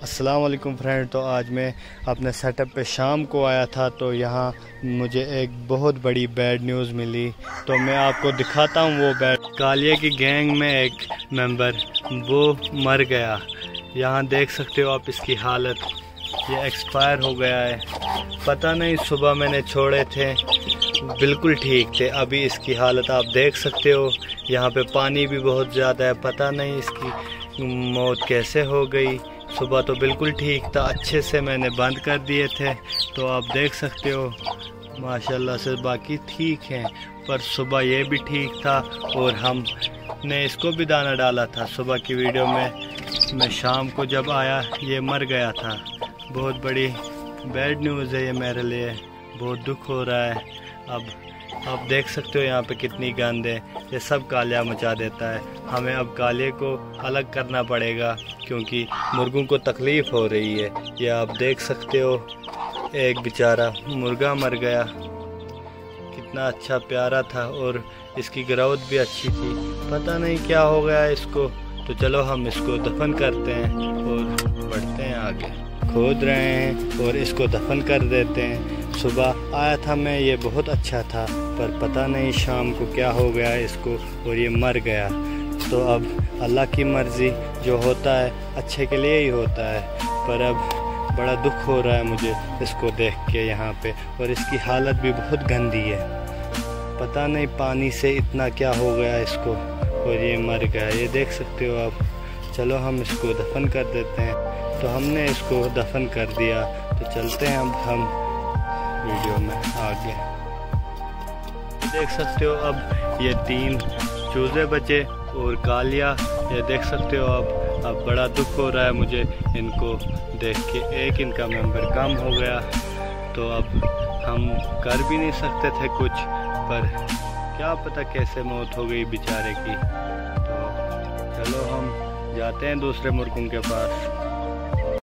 अस्सलाम वालेकुम फ्रेंड। तो आज मैं अपने सेटअप पे शाम को आया था, तो यहाँ मुझे एक बहुत बड़ी बैड न्यूज़ मिली। तो मैं आपको दिखाता हूँ वो बैड। कालिया की गैंग में एक मेंबर वो मर गया। यहाँ देख सकते हो आप इसकी हालत, ये एक्सपायर हो गया है। पता नहीं, सुबह मैंने छोड़े थे बिल्कुल ठीक थे, अभी इसकी हालत आप देख सकते हो। यहाँ पे पानी भी बहुत ज़्यादा है, पता नहीं इसकी मौत कैसे हो गई। सुबह तो बिल्कुल ठीक था, अच्छे से मैंने बंद कर दिए थे, तो आप देख सकते हो माशाल्लाह से बाकी ठीक हैं। पर सुबह ये भी ठीक था और हमने इसको भी दाना डाला था सुबह की वीडियो में। मैं शाम को जब आया ये मर गया था। बहुत बड़ी बैड न्यूज़ है ये मेरे लिए, बहुत दुख हो रहा है। अब आप देख सकते हो यहाँ पे कितनी गंद है, ये सब कालिया मचा देता है। हमें अब काले को अलग करना पड़ेगा क्योंकि मुर्गों को तकलीफ़ हो रही है। ये आप देख सकते हो एक बेचारा मुर्गा मर गया, कितना अच्छा प्यारा था और इसकी ग्रोथ भी अच्छी थी। पता नहीं क्या हो गया इसको। तो चलो हम इसको दफन करते हैं और बढ़ते हैं आगे। खोद रहे हैं और इसको दफन कर देते हैं। सुबह आया था मैं, ये बहुत अच्छा था, पर पता नहीं शाम को क्या हो गया इसको और ये मर गया। तो अब अल्लाह की मर्ज़ी, जो होता है अच्छे के लिए ही होता है। पर अब बड़ा दुख हो रहा है मुझे इसको देख के यहाँ पे, और इसकी हालत भी बहुत गंदी है। पता नहीं पानी से इतना क्या हो गया इसको और ये मर गया, ये देख सकते हो आप। चलो हम इसको दफन कर देते हैं। तो हमने इसको दफन कर दिया, तो चलते हैं अब हम वीडियो में आगे। देख सकते हो अब ये 3 चूजे बचे और कालिया, ये देख सकते हो आप। अब बड़ा दुख हो रहा है मुझे इनको देख के, एक इनका मेंबर कम हो गया। तो अब हम कर भी नहीं सकते थे कुछ, पर क्या पता कैसे मौत हो गई बेचारे की। तो चलो हम जाते हैं दूसरे मुर्गों के पास।